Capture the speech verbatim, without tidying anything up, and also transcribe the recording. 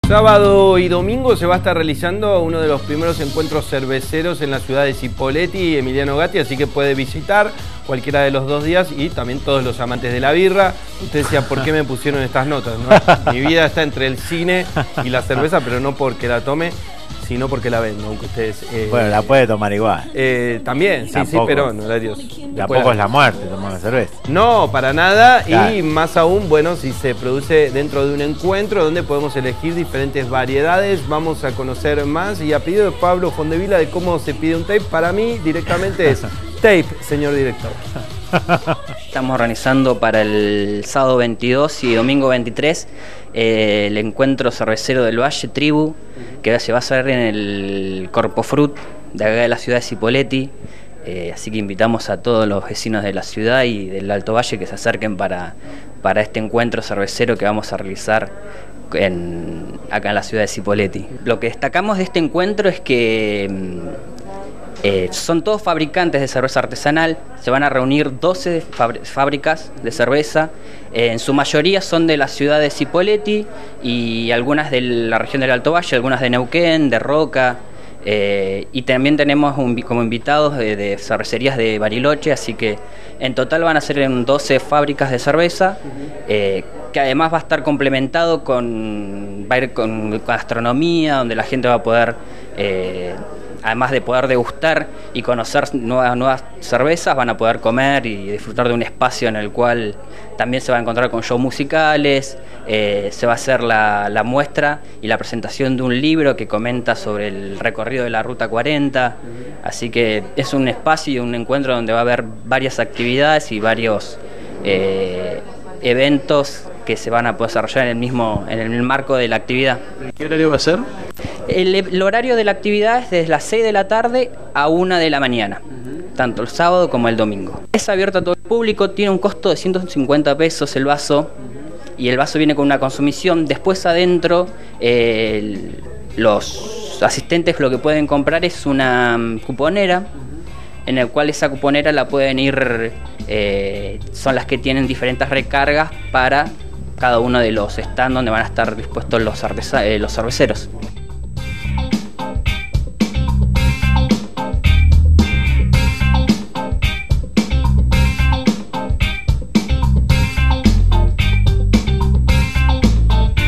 Sábado y domingo se va a estar realizando uno de los primeros encuentros cerveceros en la ciudad de Cipolletti, Emiliano Gatti, así que puede visitar cualquiera de los dos días y también todos los amantes de la birra. Usted decía, ¿por qué me pusieron estas notas? ¿No? Mi vida está entre el cine y la cerveza, pero no porque la tome, sino porque la vendo, aunque ustedes... Eh, bueno, la puede tomar igual. Eh, también, sí, Tampoco, sí, pero no, adiós. Tampoco es la muerte tomar una cerveza. No, para nada, claro. Y más aún, bueno, si se produce dentro de un encuentro donde podemos elegir diferentes variedades, vamos a conocer más, y a pedido de Pablo Fondevila de cómo se pide un tape, para mí directamente es tape, señor director. Estamos organizando para el sábado veintidós y domingo veintitrés eh, el encuentro cervecero del Valle Tribu, que se va a hacer en el Corpo Fruit de acá de la ciudad de Cipolletti. Eh, así que invitamos a todos los vecinos de la ciudad y del Alto Valle que se acerquen para, para este encuentro cervecero que vamos a realizar en, acá en la ciudad de Cipolletti. Lo que destacamos de este encuentro es que Eh, son todos fabricantes de cerveza artesanal. Se van a reunir doce fábricas de cerveza, eh, en su mayoría son de la ciudad de Cipolletti y algunas de la región del Alto Valle, algunas de Neuquén, de Roca, eh, y también tenemos un, como invitados de, de cervecerías de Bariloche, así que en total van a ser en doce fábricas de cerveza, eh, que además va a estar complementado con, va a ir con gastronomía, donde la gente va a poder... Eh, además de poder degustar y conocer nuevas, nuevas cervezas, van a poder comer y disfrutar de un espacio en el cual también se va a encontrar con shows musicales, eh, se va a hacer la, la muestra y la presentación de un libro que comenta sobre el recorrido de la Ruta cuarenta, así que es un espacio y un encuentro donde va a haber varias actividades y varios eh, eventos que se van a poder desarrollar en el mismo, en el marco de la actividad. ¿Qué horario va a ser? El, el horario de la actividad es desde las seis de la tarde a una de la mañana, uh-huh. Tanto el sábado como el domingo. Es abierto a todo el público, tiene un costo de ciento cincuenta pesos el vaso, uh-huh. Y el vaso viene con una consumición. Después adentro eh, el, los asistentes lo que pueden comprar es una cuponera, uh-huh. En el cual esa cuponera la pueden ir, eh, son las que tienen diferentes recargas para cada uno de los stands donde van a estar dispuestos los, artesa- eh, los cerveceros.